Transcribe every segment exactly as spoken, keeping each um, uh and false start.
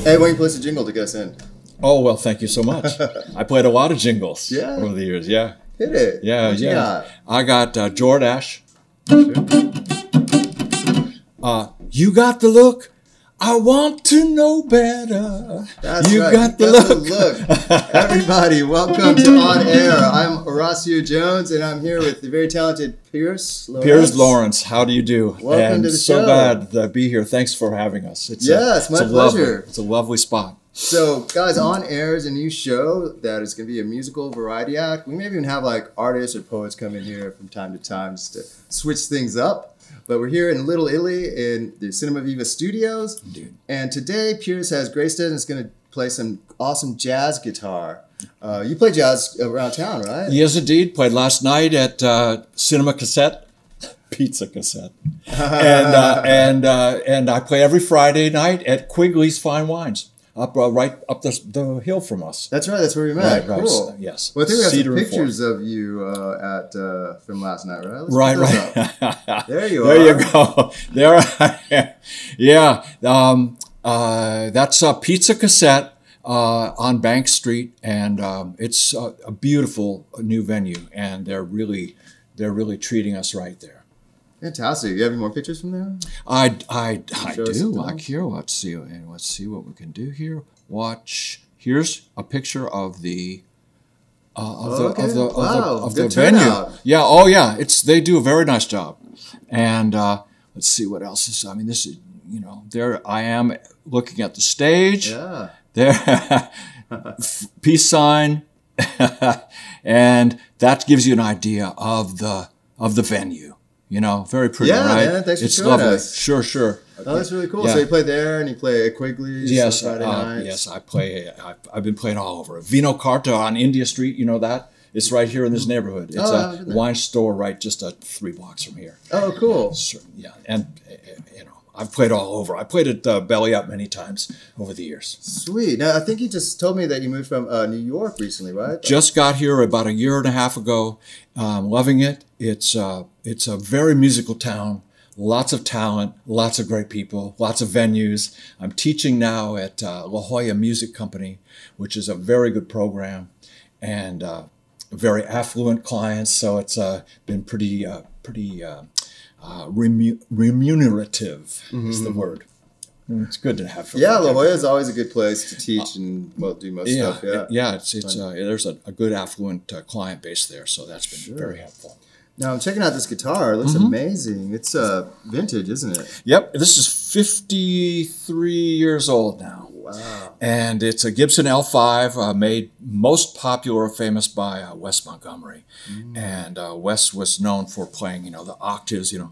Hey, why don't you play us a jingle to get us in? Oh, well, thank you so much. I played a lot of jingles Yeah. over the years. Yeah. Hit it. Yeah, What you yeah. got? I got uh, Jordache. Sure. Uh, you got the look. I want to know better. That's you right. got the you got look. the look. Everybody, welcome to On Air. I'm Horacio Jones, and I'm here with the very talented Piers Lawrence. Piers Lawrence, how do you do? Welcome and to the so show. glad to be here. Thanks for having us. It's Yes, a, my it's a lovely, pleasure. it's a lovely spot. So, guys, On Air is a new show that is going to be a musical variety act. We may even have like artists or poets come in here from time to time just to switch things up. But we're here in Little Italy in the Cinema Viva studios. Indeed. And today, Piers has graced us and is going to play some awesome jazz guitar. Uh, you play jazz around town, right? Yes, indeed. Played last night at uh, Cinema Cassette, Pizza Cassette, and uh, and uh, and I play every Friday night at Quigley's Fine Wines, up uh, right up the, the hill from us. That's right. That's where we met. Right, right. Cool. Yes. Well, I think we have Cedar some and pictures of you uh, at uh, from last night, right? Let's Right, put those right. up. There you There are. you go. There I am. Yeah. Um, uh, that's a Pizza Cassette uh, on Bank Street, and um, it's a, a beautiful new venue, and they're really, they're really treating us right there. Fantastic. You have any more pictures from there? I, I, I Show us do. some Like here, let's see, and let's see what we can do here. Watch. Here's a picture of the. Uh, of, the, Okay. of the of Wow, the of the good venue, turnout. yeah. Oh, yeah. It's they do a very nice job, and uh, let's see what else is. I mean, this is you know there I am looking at the stage. Yeah. There, peace sign, and that gives you an idea of the of the venue. You know, very pretty, Yeah, right? man, thanks for it's showing lovely. us. Sure, sure. Oh, that's really cool. Yeah. So you play there and you play at Quigley's Yes, on Friday uh, nights. yes, I play. I, I've been playing all over. Vino Carta on India Street, you know that? It's right here in this neighborhood. It's Oh, I've a been there. wine store right just uh, three blocks from here. Oh, cool. So, yeah, and uh, you know, I've played all over. I played at uh, Belly Up many times over the years. Sweet. Now, I think you just told me that you moved from uh, New York recently, right? Just got here about a year and a half ago. Um, loving it. It's uh, it's a very musical town. Lots of talent, lots of great people, lots of venues. I'm teaching now at uh, La Jolla Music Company, which is a very good program, and uh, very affluent clients. So it's uh, been pretty, uh, pretty uh, uh, remu- remunerative is the word. It's good to have. Yeah, La Jolla is always a good place to teach and well do most Yeah, stuff. Yeah. yeah. It's it's uh, there's a, a good affluent uh, client base there, so that's been very helpful. Now I'm checking out this guitar. It looks Mm-hmm. amazing. It's uh, vintage, isn't it? Yep, this is fifty-three years old now. Wow. And it's a Gibson L five, uh, made most popular or famous by uh, Wes Montgomery. Mm. And uh, Wes was known for playing, you know, the octaves, you know.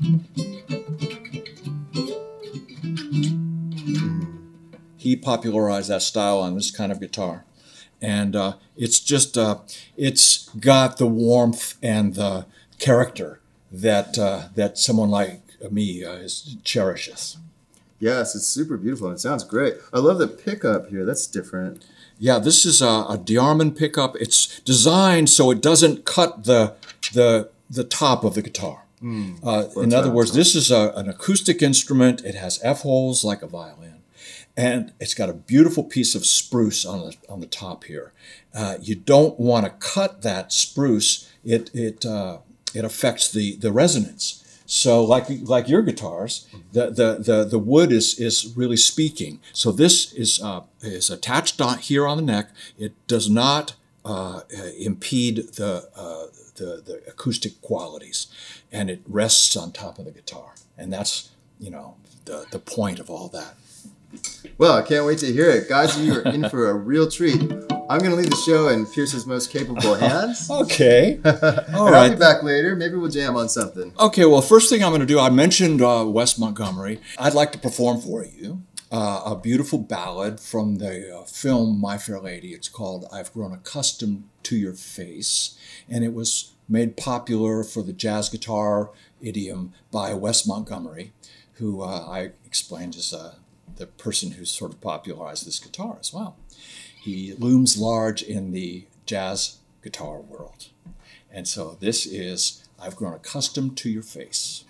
Mm. He popularized that style on this kind of guitar. And uh, it's just, uh, it's got the warmth and the character that uh, that someone like me uh, is, cherishes. Yes, it's super beautiful and it sounds great. I love the pickup here. That's different. Yeah, this is a, a Diarman pickup. It's designed so it doesn't cut the the the top of the guitar. Mm, uh, in other words, this is a, an acoustic instrument. It has F holes like a violin, and it's got a beautiful piece of spruce on the on the top here. Uh, you don't want to cut that spruce. It it uh, it affects the the resonance. So like like your guitars, the the the, the wood is is really speaking. So this is uh, is attached on, here on the neck. It does not uh, impede the, uh, the the acoustic qualities, and it rests on top of the guitar. And that's you know the the point of all that. Well, I can't wait to hear it. Guys, you are in for a real treat. I'm going to leave the show in Pierce's most capable hands. Okay. All and I'll right. be back later. Maybe we'll jam on something. Okay, well, first thing I'm going to do, I mentioned uh, Wes Montgomery. I'd like to perform for you uh, a beautiful ballad from the uh, film My Fair Lady. It's called I've Grown Accustomed to Your Face, and it was made popular for the jazz guitar idiom by Wes Montgomery, who uh, I explained is uh, the person who sort of popularized this guitar as well. He looms large in the jazz guitar world. And so this is I've Grown Accustomed to Your Face.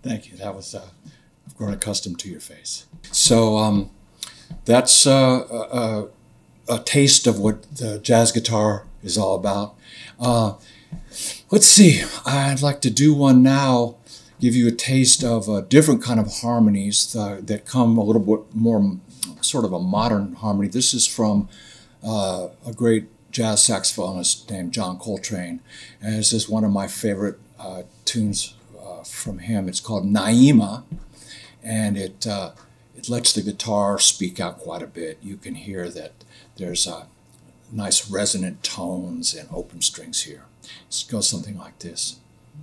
Thank you. That was, uh, I've grown accustomed to your face. So um, that's uh, a, a taste of what the jazz guitar is all about. Uh, let's see, I'd like to do one now, give you a taste of a different kind of harmonies uh, that come a little bit more sort of a modern harmony. This is from uh, a great jazz saxophonist named John Coltrane, and this is one of my favorite uh, tunes uh, from him. It's called Naima, and it uh, it lets the guitar speak out quite a bit. You can hear that there's uh, nice resonant tones and open strings here. It goes something like this.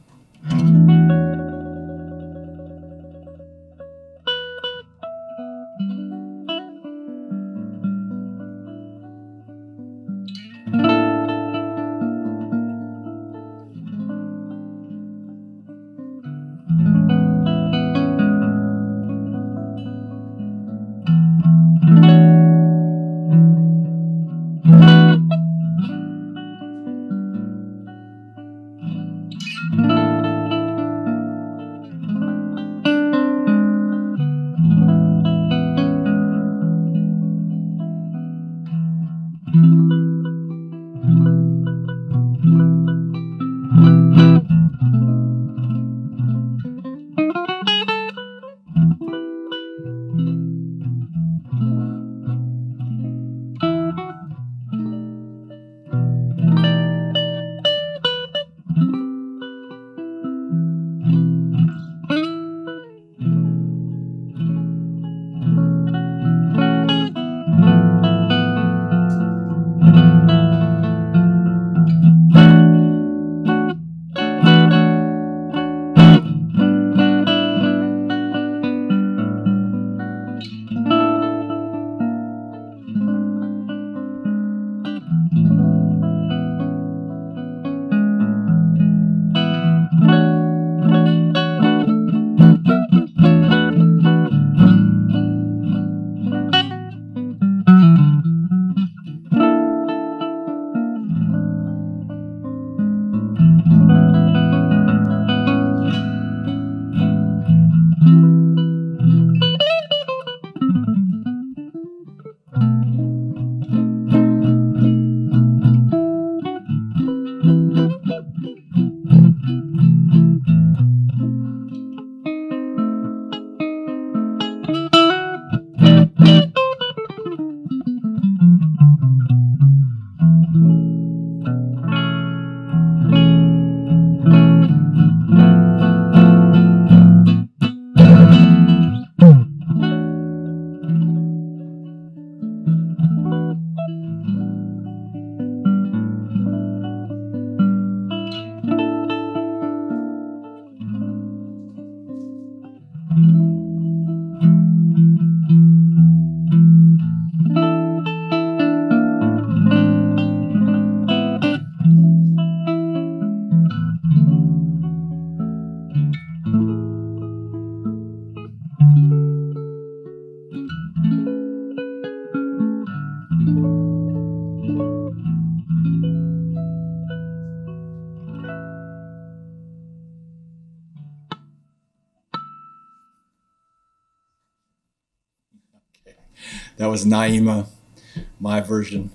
That was Naima, my version,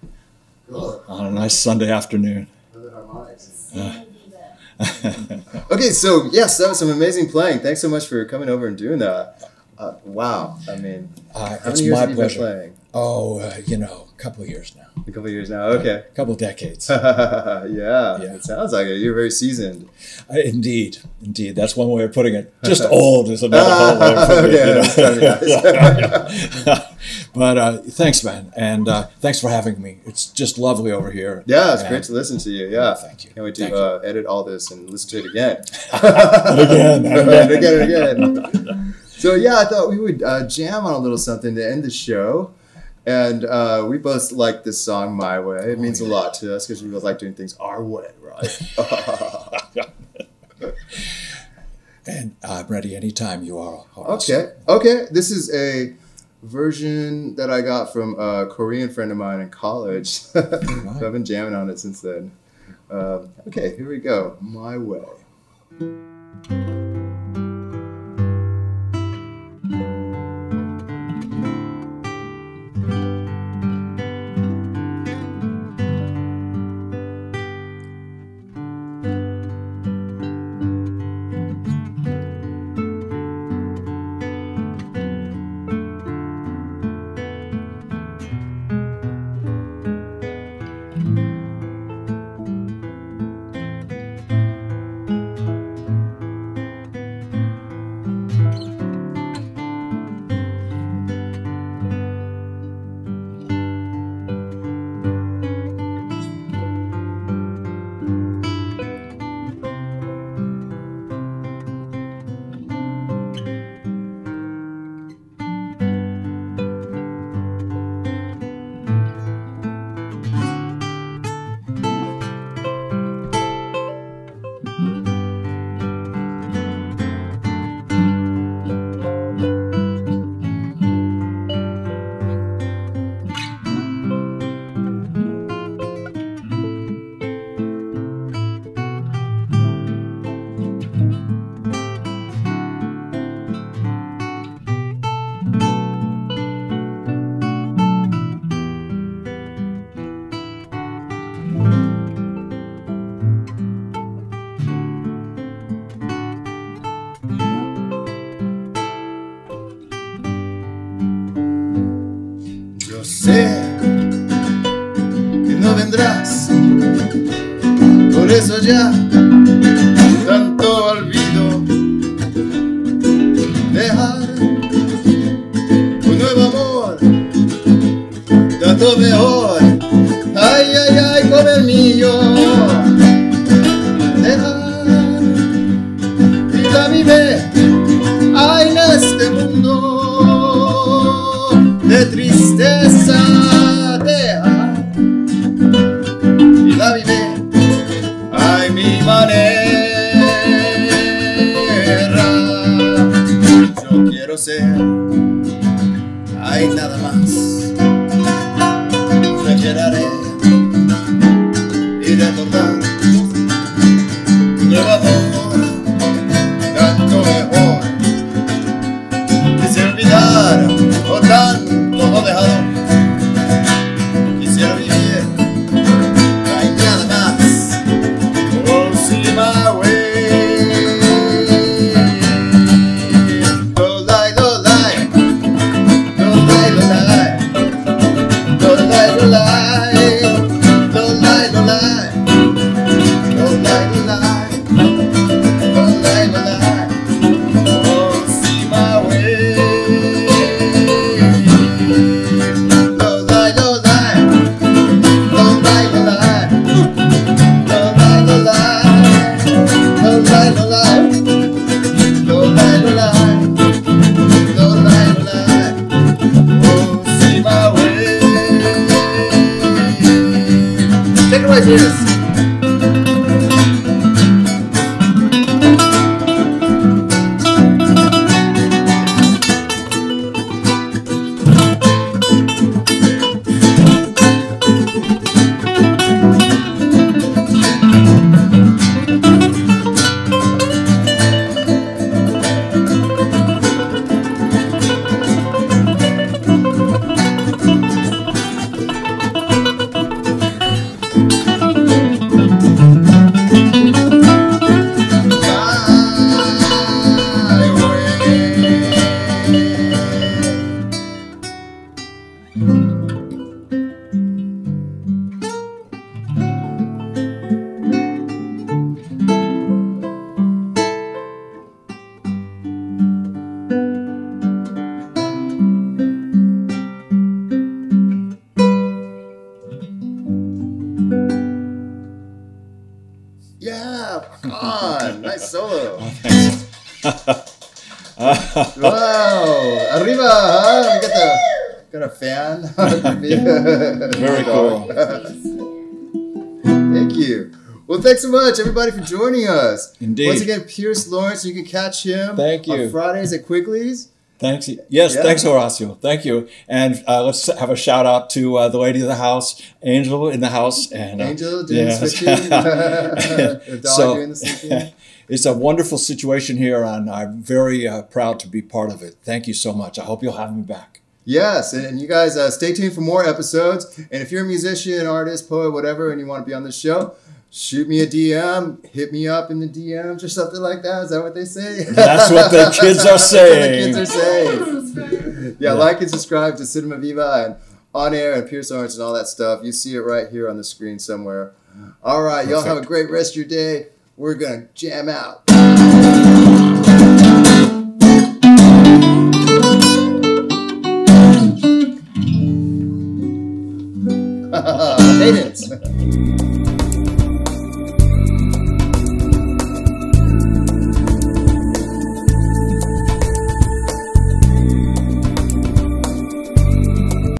Cool. On a nice Sunday afternoon. Uh. Okay, so yes, that was some amazing playing. Thanks so much for coming over and doing that. Uh, wow, I mean, uh, how it's many years my have you pleasure. been playing? Oh, uh, you know, a couple of years now. A couple of years now. Okay. A couple of decades. yeah, Yeah. it sounds like it. You're very seasoned. Uh, indeed, indeed. That's one way of putting it. Just old is another whole way of putting Okay, it. that's You know? But uh, thanks, man, and uh, thanks for having me. It's just lovely over here. Yeah, it's and, great to listen to you. Yeah, thank you. Can't wait to Thank uh, edit all this and listen to it again. and again, and and again, again, and again. So yeah, I thought we would uh, jam on a little something to end the show. And uh, we both like this song, My Way. It means oh, a yeah. lot to us because we both like doing things our way, right? And I'm ready anytime you are. Horace. Okay. Okay. This is a version that I got from a Korean friend of mine in college. So I've been jamming on it since then. Um, okay, here we go. My Way. quiero ser. Hay nada más. Me quedaré y recordar nuevo amor, tanto mejor. Quisiera olvidar o tanto no dejado. Quisiera vivir, no hay nada más. Oh, see my way. Don't lie, don't lie. Don't lie, don't lie. Don't lie, don't lie. Don't lie, don't lie. Don't lie, don't lie. Don't lie, don't lie. Oh, see my way. Don't lie, don't lie. Don't lie, don't lie. Don't lie, don't lie. Don't lie, don't lie. Don't lie, don't lie. Don't lie, don't lie. Oh, see my way. Take it away, Piers. Yeah, rock on. Nice solo. Wow, arriba, huh? We got the got a fan. Very cool. Thank you. Well, thanks so much, everybody, for joining us. Indeed. Once again, Piers Lawrence. You can catch him. Thank you. On Fridays at Quigley's. Thanks. Yes, Yeah. thanks, Horacio. Thank you. And uh, let's have a shout out to uh, the lady of the house, Angel in the house. And, uh, Angel doing yes. the switching. The dog So- doing the switching. It's a wonderful situation here, and I'm very uh, proud to be part of it. Thank you so much. I hope you'll have me back. Yes, and, and you guys uh, stay tuned for more episodes. And if you're a musician, artist, poet, whatever, and you want to be on the show, shoot me a D M, hit me up in the D Ms or something like that. Is that what they say? That's what the kids are saying. That's what the kids are saying. Yeah, like and subscribe to Cinema Viva and On Air and Piers Lawrence and all that stuff. You see it right here on the screen somewhere. All right, y'all have a great rest of your day. We're going to jam out. Cadence.